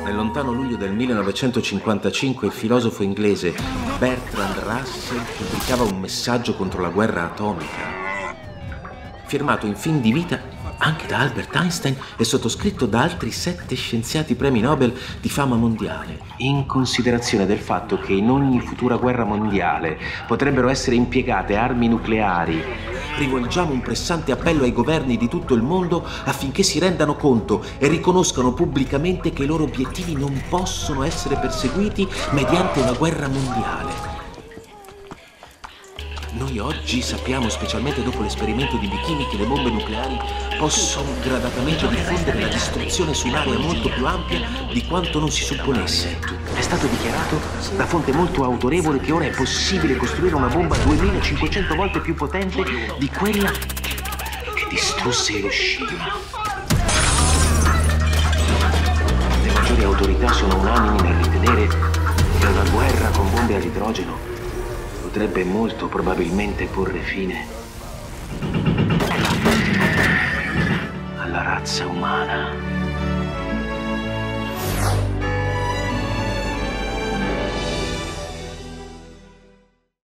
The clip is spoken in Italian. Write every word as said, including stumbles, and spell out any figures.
Nel lontano luglio del millenovecentocinquantacinque il filosofo inglese Bertrand Russell pubblicava un messaggio contro la guerra atomica, firmato in fin di vita anche da Albert Einstein e sottoscritto da altri sette scienziati premi Nobel di fama mondiale, in considerazione del fatto che in ogni futura guerra mondiale potrebbero essere impiegate armi nucleari. Rivolgiamo un pressante appello ai governi di tutto il mondo affinché si rendano conto e riconoscano pubblicamente che i loro obiettivi non possono essere perseguiti mediante una guerra mondiale. Noi oggi sappiamo, specialmente dopo l'esperimento di Bikini, che le bombe nucleari possono gradatamente diffondere la distruzione su un'area molto più ampia di quanto non si supponesse. È stato dichiarato da fonte molto autorevole che ora è possibile costruire una bomba duemilacinquecento volte più potente di quella che distrusse Hiroshima. Le maggiori autorità sono unanimi nel ritenere che una guerra con bombe all'idrogeno potrebbe molto probabilmente porre fine alla razza umana.